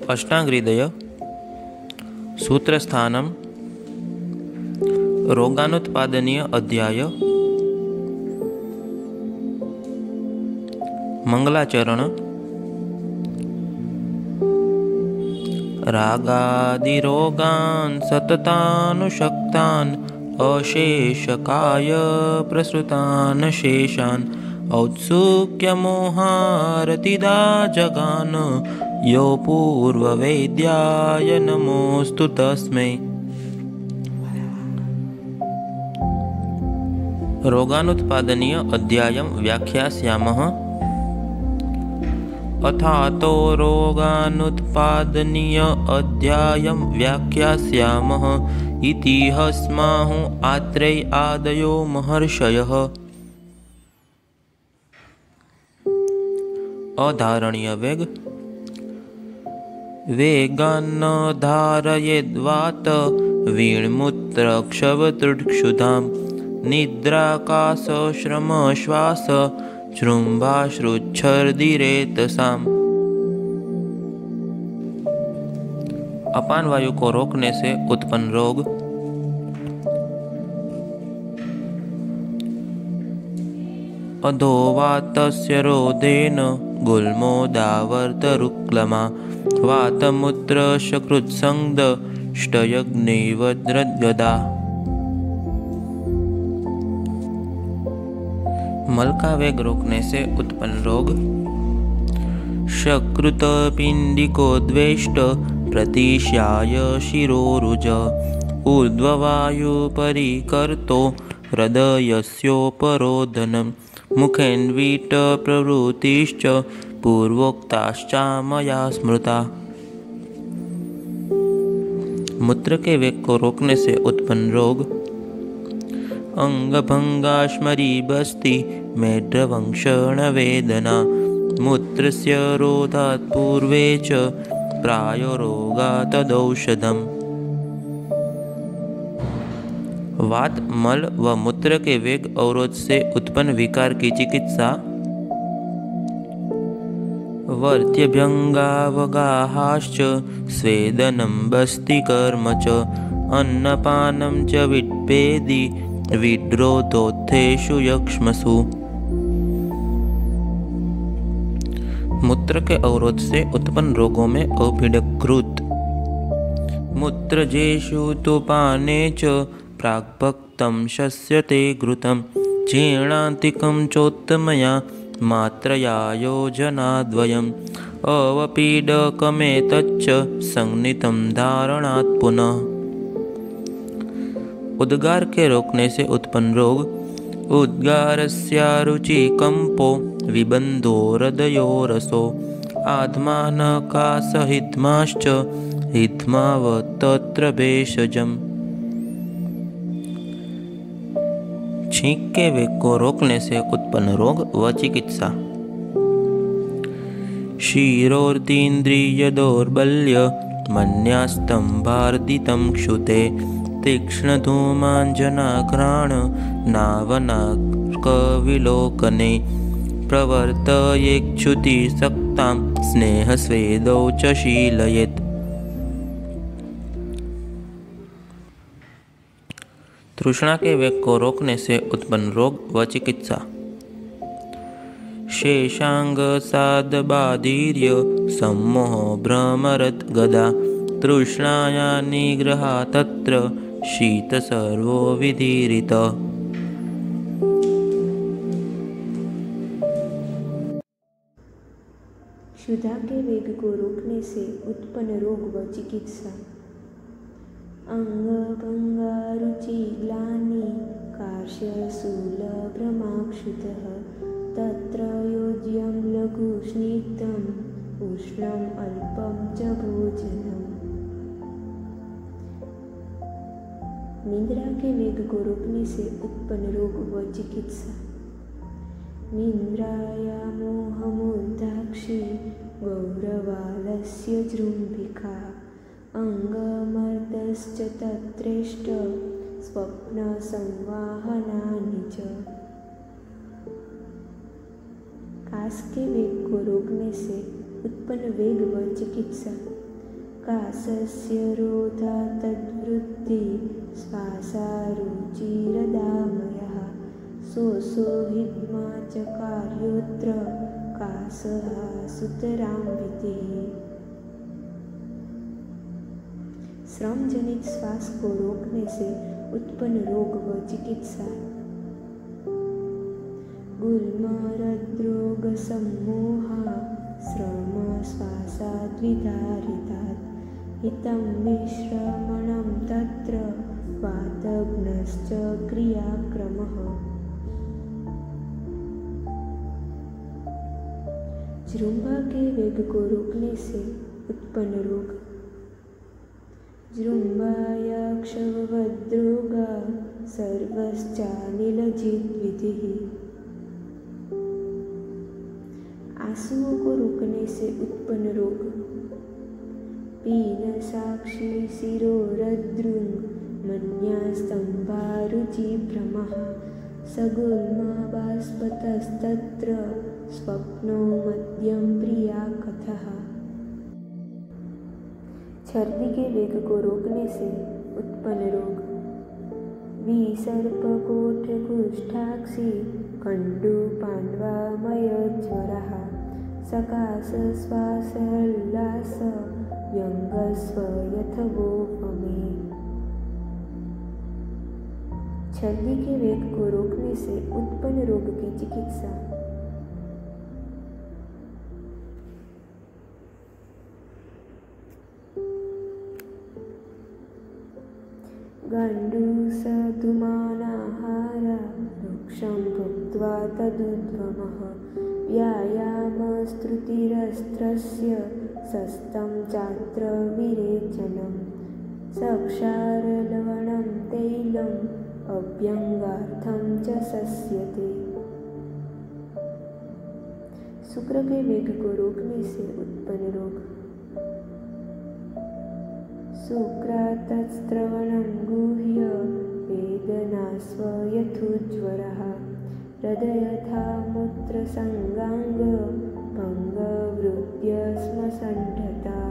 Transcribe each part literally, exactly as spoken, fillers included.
अष्टांगहृदय सूत्रस्थानम रोगानुत्पादनीय अध्याय मंगलाचरण रागादिरोगान् सततानुशक्तान् अशेषकाय प्रसृतान् शेषान् औत्सुक्यमोहारतिदा जगान यो पूर्ववेद्याय नमोऽस्तु तस्मै। रोगानुत्पादनीय अध्यायं व्याख्यास्यामः। अथातो रोगानुत्पादनीय अध्यायं व्याख्यास्यामः इति हस्माहु आत्रै आदयो महर्षयः। अधारणीय वेग वेगान्न धारयेद्वात वीणमुत्रक्षवतृक्षुधां निद्राकाश श्रम श्वास जृंभाश्रुच्छर्दिरेतसाम्। अपान वायु को रोकने से उत्पन्न रोग। अधोवातस्य रोधेन गुल्मोदावर्तरुक्लमा वातमूत्रशकृत्संदष्टयग्निवज्रद्गदा। मल का वेग रोकने से उत्पन्न रोग। शकृतपिंडिकोद्वेष्ट प्रतिश्याय शिरोरुज ऊर्ध्ववायुपरिकर्तो हृदयस्योपरोधनं मुखेन्वीट प्रवृत्तिश्च पूर्वोक्ताश्चा मया स्मृता। मूत्र के वेग को रोकने से उत्पन्न रोग। अंगभंगाश्मरीबस्ति मेढ्रवंक्षण वेदना मूत्रस्य रोधात् पूर्वे च प्रायो रोगात्तदौषधम्। वात मल व मूत्र के वेग अवरोध से उत्पन्न विकार की चिकित्सा। वर्त्यभ्यंगावगाहाश्च स्वेदनं बस्तिकर्म च अन्नपानं च विट्पेदि विड्रोधोत्थेषु यक्ष्मसु। मूत्र के अवरोध से उत्पन्न रोगों में अपीडकृत मूत्रजेषु तु पाने च प्राग्भक्तं शस्यते घृतं जीर्णान्तिकं चोत्तमया मात्रया योजनाद्वयम् अवपीडकमेतच्च संनितं धारणात् पुनः। उद्गार के रोकने से उत्पन्न रोग। उद्गारस्यारुचिकम्पो विबन्धो हृदयोरसो आत्मानकासहित्माश्च हित्मावतत्र भेषजम्। छींक के वेग को रोकने से उत्पन्न रोग व चिकित्सा। क्षीरोर्तीन्द्रिय दौर्बल्य मन्यास्तंभार्दितं क्षुते तीक्ष्णधूमाञ्जनाघ्राण नावनाकविलोकने प्रवर्तयेच्छुतिसक्तां स्नेहस्वेदौ च शीलयेत्। तृष्णा के वेग को रोकने से उत्पन्न रोग व चिकित्सा। शेषांग साधबाधीर्य सम्मोह भ्रमरत गदा तृष्णाया निग्रहा तत्र शीत सर्वो विधीरित। क्षुधा के वेग को रोकने से उत्पन्न रोग व चिकित्सा। अंगभंगारुचिग्लानि कार्श्यशूलभ्रमाक्षुतः तत्र योज्यं लघुस्निग्धम् उष्णम् अल्पं च भोजनम्। निद्रा के वेग को रोकने से उत्पन्न रोग व चिकित्सा। निद्राया मोहमूर्धाक्षी गौरवालस्य जृम्भिका अंगमर्दश्च तत्रेष्ट स्वप्नसंवाहनानि च। कास के वेग को रोकने से उत्पन्न वेग व चिकित्सा। कासस्य रोधा तद्वृद्धि श्वासारुचिरदामयः सोऽसो हिग्मा च कार्योऽत्र कासः सुतरां भीतिः। श्रम जनित श्वास को रोकने से उत्पन्न रोग व चिकित्सा। गुल्मरद्रोग सम्मोहा श्रम श्वासाद्विधारितात् हितं विश्रमणं तत्र वातघ्नश्च क्रियाक्रमः। जृंभा के वेग को रोकने से उत्पन्न रोग। जृंभायाक्षवद्रोगा सर्वश्चानिलजिद्विधिः। आंसुओं को रोकने से उत्पन्न रोग। पीन साक्षी शिरोरद्रुं मन्यास्तंभारुचिभ्रमः सगुल्मा बाष्पतस्तत्र स्वप्नो मध्यम प्रिया कथः। छर्दी के वेग को रोकने से उत्पन्न रोग। विसर्पकोष्ठकुष्ठाक्षी कण्डूपाण्ड्वामयज्वरः सकाशश्वासोल्लास व्यङ्गस्व यथवोपमे। छर्दी के वेग को रोकने से उत्पन्न रोग की चिकित्सा। गाण्डूसधुमानाहारा वृक्षं भुक्त्वा तदुद्गमः व्यायामस्तुतिरस्त्रस्य सस्तं चात्र विरेचनं सक्षारलवणं तैलम् अभ्यङ्गार्थं च सस्यते। शुक्र के वेग को रोकने से उत्पन्न रोग। शुक्रातस्त्रवणं गुह्य वेदनास्व यथोज्वरः हृदयथा मूत्रसंगांग भंगवृद्ध्य स्मसंढता।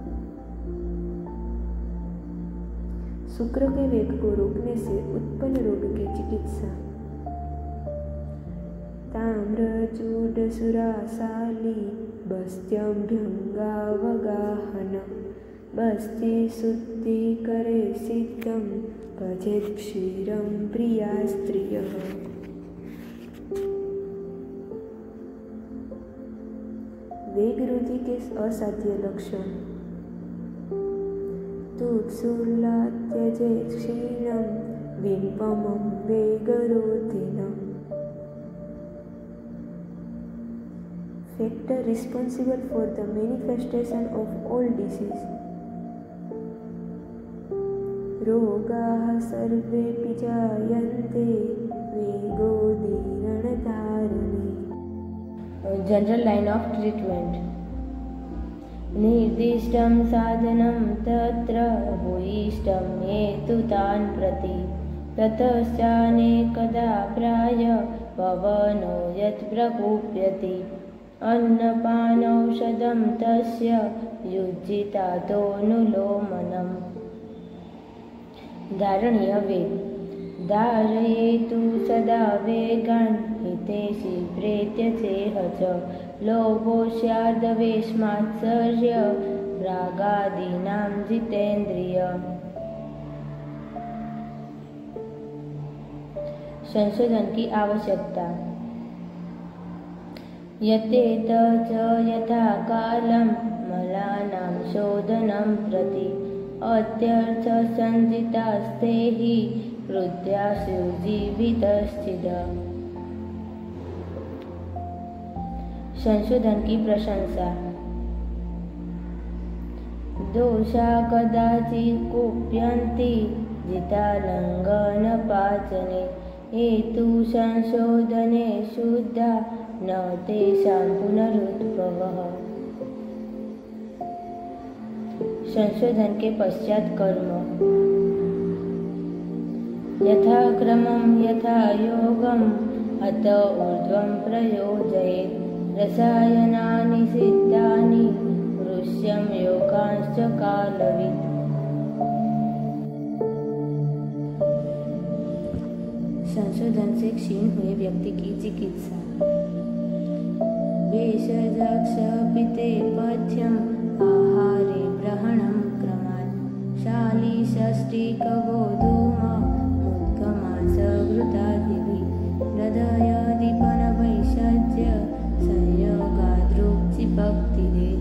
शुक्र के वेग को रोकने से उत्पन्न रोग की चिकित्सा। ताम्रचूडसुरासाली बस्त्यभ्यङ्गावगाहनम् बस्ति शुद्धिकरे सिद्धं भजेत् क्षीरं प्रिया स्त्रियः। वेगरोधी के असाध्य लक्षण। तुत्सुर्ला त्यजेत् क्षीणं विपमं वेगरोधिनम्। Factor responsible for the manifestation of all disease. रोगाः सर्वेऽपि जायन्ते वेगोदीर्णधारणे। General line of treatment. निर्दिष्टं साधनं तत्र भूयिष्ठं हेतुतान् प्रति ततश्चानेकदा प्राय पवनो यत् प्रकुप्यति अन्नपानौषधं तस्य युज्यितादोऽनुलोमनम्। धारणीय वेग। धारयेतु सदा वेगान् हिते शीघ्रे त्यजेह च लोभो स्यादवेश्मात्सर्य रागादीनां जितेन्द्रिय। संशोधन की आवश्यकता। यतेत च यथा कालं मलानां शोधनं प्रति अत्यर्थ संजितास्ते हि हृद्यासु जीवितश्चिद। संशोधन की प्रशंसा। दोषा कदाचित् कुप्यन्ति जितालङ्घनपाचने हेतु संशोधने शुद्धा न तेषां पुनरुद्भवः। संशोधन के पश्चात कर्म। यथा क्रमं यथा योगम् अत ऊर्ध्वं प्रयोजयेत् रसायनानि सिद्धानि ऋष्यं योगांश्च च कालवित्। संशोधन से क्षीण हुए व्यक्ति की चिकित्सा। भेषजक्ष पिते पथ्यम आहारे ग्रहणं क्रमात् शालीषष्टिकगोधूम मुद्गमांसघृतादिभिः हृदयदीपनवैषज्य संयोगादृक्चिपक्तिरे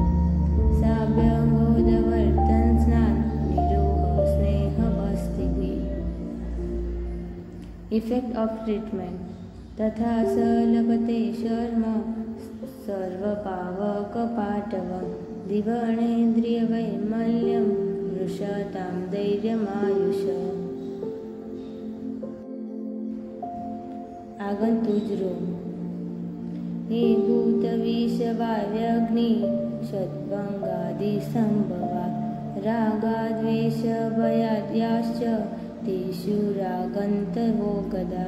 साभ्यङ्गोदवर्तन स्नान निरोह स्नेहवस्तिभिः। Effect of treatment. तथा स लभते शर्म सर्वपावकपाटवं दिवणेन्द्रियवैमल्यं वृषतां धैर्यमायुष। आगंतुज रोग। हे भूतविषवाव्यग्नि शतभंगादि संभवा रागाद्वेषभयाद्याश्च तेषु रागन्तवो गदा।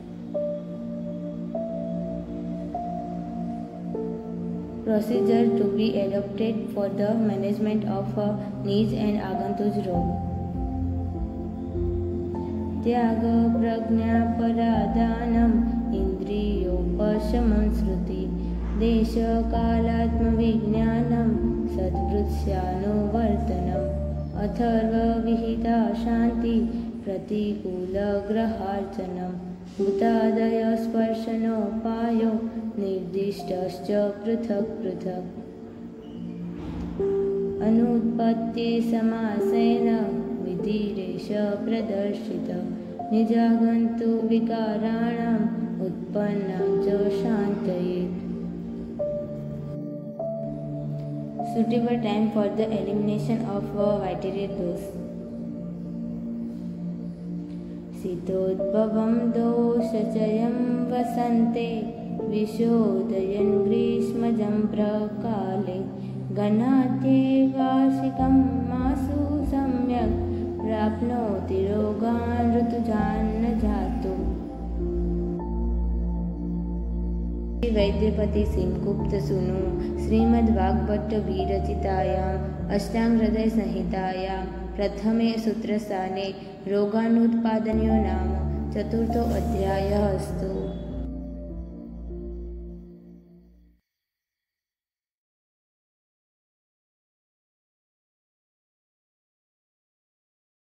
Procedure to be adopted for the management of Nij and Agantuj रोग। त्याग प्रज्ञापराधानम इंद्रियोपशमं श्रुति देश कालात्मविज्ञानम सद्वृत्स्यानुवर्तनम अथर्वविहिता शांति प्रतिकूलग्रहार्चनम भूतादय स्पर्शनोपायो निर्दिष्टश्च पृथक् पृथक्। अनुत्पत्ति समासेन विधिरेष प्रदर्शित निजागन्तु विकाराणाम् उत्पन्नं च शान्तयेत्। Suitable time for the elimination of vitreous dose. शीतोद्भवं दोषचयं वसन्ते विशोदयन् ग्रीष्मजं प्रकाले गणाध्ये वार्षिकं मासु सम्यक् प्राप्नोति रोगान् ऋतुजान् जातु। वैद्यपति सिंहगुप्त सुनु श्रीमद्भागवत विरचितायाम् अष्टांगहृदय संहितायां प्रथमे सूत्रस्थाने रोगानुत्पादनयो नाम चतुर्थो अध्यायः अस्ति।